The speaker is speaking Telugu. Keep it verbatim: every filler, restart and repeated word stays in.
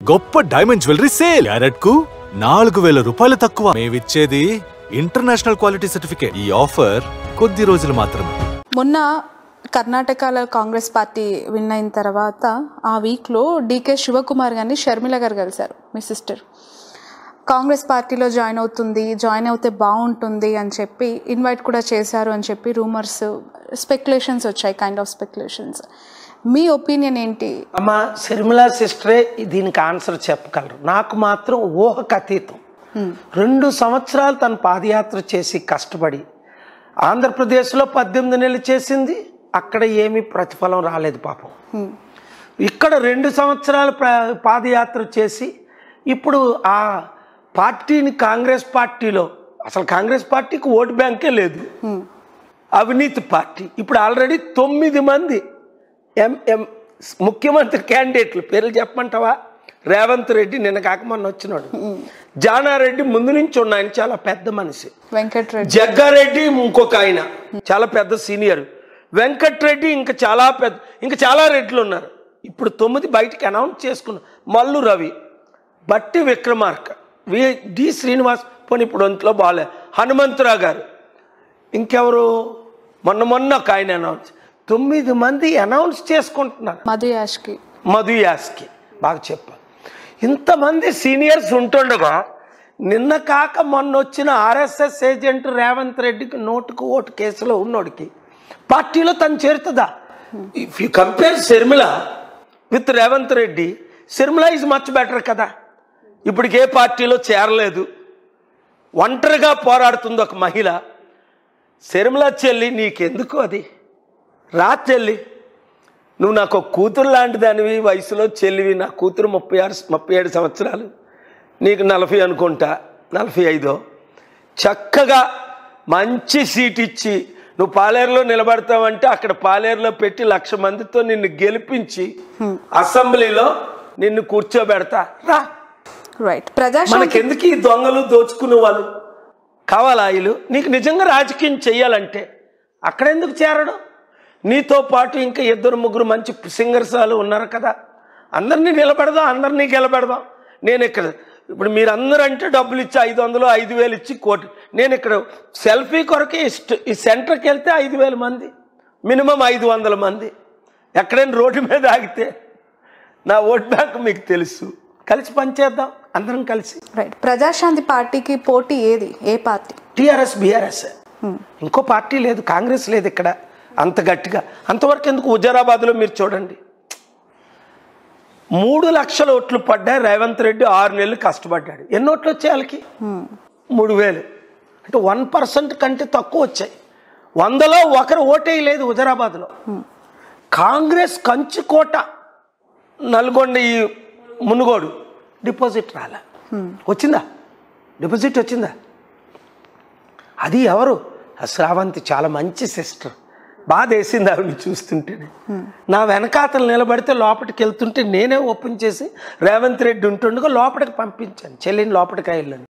గొప్ప డైమండ్ జ్యువెలరీ సేల్ క్యారెట్ కు నాలుగు వేల రూపాయలు తక్కువ. మేమిచ్చేది ఇంటర్నేషనల్ క్వాలిటీ సర్టిఫికేట్. ఈ ఆఫర్ కొద్ది రోజులు మాత్రమే. మొన్న కర్ణాటకలో కాంగ్రెస్ పార్టీ విన్ అయిన తర్వాత ఆ వీక్లో డీకే శివకుమార్ గారిని షర్మిల గారు కలిశారు, మీ సిస్టర్. కాంగ్రెస్ పార్టీలో జాయిన్ అవుతుంది, జాయిన్ అవుతే బాగుంటుంది అని చెప్పి ఇన్వైట్ కూడా చేశారు అని చెప్పి రూమర్స్, స్పెక్యులేషన్స్ వచ్చాయి, కైండ్ ఆఫ్ స్పెక్యులేషన్స్. మీ ఒపీనియన్ ఏంటి? అమ్మ, షర్మిల సిస్టరే దీనికి ఆన్సర్ చెప్పగలరు. నాకు మాత్రం ఊహకు అతీతం. రెండు సంవత్సరాలు తను పాదయాత్ర చేసి కష్టపడి ఆంధ్రప్రదేశ్లో పద్దెనిమిది నెలలు చేసింది, అక్కడ ఏమీ ప్రతిఫలం రాలేదు పాపం. ఇక్కడ రెండు సంవత్సరాలు పాదయాత్ర చేసి ఇప్పుడు ఆ పార్టీని కాంగ్రెస్ పార్టీలో, అసలు కాంగ్రెస్ పార్టీకి ఓటు బ్యాంకే లేదు, అవినీతి పార్టీ. ఇప్పుడు ఆల్రెడీ తొమ్మిది మంది ఎంఎం ముఖ్యమంత్రి క్యాండిడేట్లు పేర్లు చెప్పమంటావా? రేవంత్ రెడ్డి నిన్న కాక మొన్న వచ్చినాడు, జానారెడ్డి ముందు నుంచి ఉన్న ఆయన చాలా పెద్ద మనిషి, వెంకటరెడ్డి, జగ్గారెడ్డి ఇంకొక ఆయన చాలా పెద్ద సీనియర్, వెంకటరెడ్డి ఇంకా చాలా పెద్ద, ఇంకా చాలా రెడ్లు ఉన్నారు. ఇప్పుడు తొమ్మిది బయటికి అనౌన్స్ చేసుకున్నారు. మల్లు రవి, బట్టి విక్రమార్క, వి డి శ్రీనివాస్, పోనీ ఇప్పుడు ఒంట్లో బాగాలే, హనుమంతరావు గారు, ఇంకెవరు మొన్న మొన్న ఒక ఆయన అనౌన్స్. తొమ్మిది మంది అనౌన్స్ చేసుకుంటున్నారు. మధు యాష్కి మధు యాష్కి బాగా చెప్పారు. ఇంతమంది సీనియర్స్ ఉంటుండగా నిన్న కాక మొన్న వచ్చిన ఆర్ఎస్ఎస్ ఏజెంట్ రేవంత్ రెడ్డికి నోటుకు ఓటు కేసులో ఉన్నోడికి పార్టీలో తను చేరుతుందా? If you compare Sharmila with Revanth Reddy, Sharmila is much better కదా. ఇప్పటికే పార్టీలో చేరలేదు, ఒంటరిగా పోరాడుతుంది ఒక మహిళ. షర్మిల చెల్లి నీకెందుకు అది? రా చెల్లి, నువ్వు నాకు ఒక కూతురు లాంటి దానివి, వయసులో చెల్లివి. నా కూతురు ముప్పై ఆరు ముప్పై ఏడు సంవత్సరాలు, నీకు నలభై అనుకుంటా, నలభై ఐదో. చక్కగా మంచి సీట్ ఇచ్చి నువ్వు పాలేరులో నిలబడతావంటే అక్కడ పాలేరులో పెట్టి లక్ష మందితో నిన్ను గెలిపించి అసెంబ్లీలో నిన్ను కూర్చోబెడతా. రా. రైట్. ప్రజా మనకెందుకు ఈ దొంగలు దోచుకునే వాళ్ళు కావాలా? ఇల్లు నీకు నిజంగా రాజకీయం చెయ్యాలంటే అక్కడెందుకు చేరడం? నీతో పాటు ఇంకా ఇద్దరు ముగ్గురు మంచి సింగర్స్ వాళ్ళు ఉన్నారు కదా, అందరినీ నిలబెడదాం, అందరినీ గెలబెడదాం. నేను ఇక్కడ ఇప్పుడు మీరు అందరూ అంటే డబ్బులు ఇచ్చి ఐదు వందలు ఐదు వేలు ఇచ్చి కోటి, నేను ఇక్కడ సెల్ఫీ కొరకే ఈ సెంటర్కి వెళ్తే ఐదు వేల మంది, మినిమం ఐదు వందల మంది. ఎక్కడైనా రోడ్డు మీద ఆగితే నా ఓట్ బ్యాంక్ మీకు తెలుసు. కలిసి పనిచేద్దాం అందరం కలిసి. రైట్. ప్రజాశాంతి పార్టీకి పోటీ ఏది? ఏ పార్టీ? టీఆర్ఎస్ బీఆర్ఎస్, ఇంకో పార్టీ లేదు, కాంగ్రెస్ లేదు ఇక్కడ అంత గట్టిగా. అంతవరకు ఎందుకు? హుజరాబాద్లో మీరు చూడండి, మూడు లక్షల ఓట్లు పడ్డాయి. రేవంత్ రెడ్డి ఆరు నెలలు కష్టపడ్డాడు. ఎన్ని ఓట్లు వచ్చాయి వాళ్ళకి? మూడు వేలు. అంటే వన్ పర్సెంట్ కంటే తక్కువ వచ్చాయి. వందలో ఒకరు ఓటేయలేదు హుజరాబాద్లో. కాంగ్రెస్ కంచుకోట నల్గొండ, ఈ మునుగోడు డిపాజిట్ రాలే. వచ్చిందా? డిపాజిట్ వచ్చిందా? అది ఎవరు? శ్రావంతి చాలా మంచి సిస్టర్. బాధ వేసింది ఆవిడని చూస్తుంటేనే. నా వెనకాతలు నిలబడితే లోపలికి వెళ్తుంటే నేనే ఓపెన్ చేసి రేవంత్ రెడ్డి ఉంటుండగా లోపలికి పంపించాను, చెల్లిని లోపలికి వెళ్ళండి.